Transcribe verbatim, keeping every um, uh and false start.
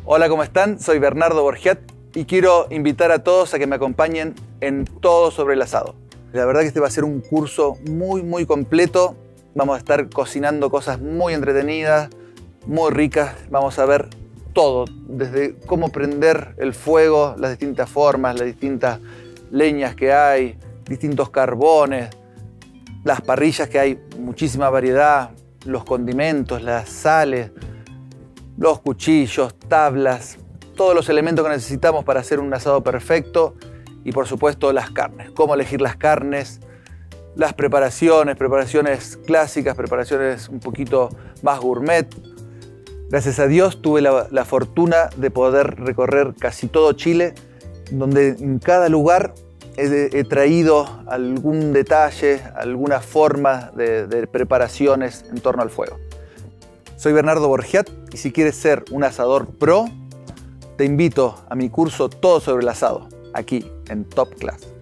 Hola, ¿cómo están? Soy Bernardo Borgiat y quiero invitar a todos a que me acompañen en todo sobre el asado. La verdad que este va a ser un curso muy, muy completo. Vamos a estar cocinando cosas muy entretenidas, muy ricas. Vamos a ver todo, desde cómo prender el fuego, las distintas formas, las distintas leñas que hay, distintos carbones, las parrillas que hay, muchísima variedad, los condimentos, las sales, los cuchillos, tablas, todos los elementos que necesitamos para hacer un asado perfecto y por supuesto las carnes, cómo elegir las carnes, las preparaciones, preparaciones clásicas, preparaciones un poquito más gourmet. Gracias a Dios tuve la, la fortuna de poder recorrer casi todo Chile, donde en cada lugar he, he traído algún detalle, alguna forma de, de preparaciones en torno al fuego. Soy Bernardo Borgiat y si quieres ser un asador pro, te invito a mi curso Todo sobre el asado, aquí en Top Class.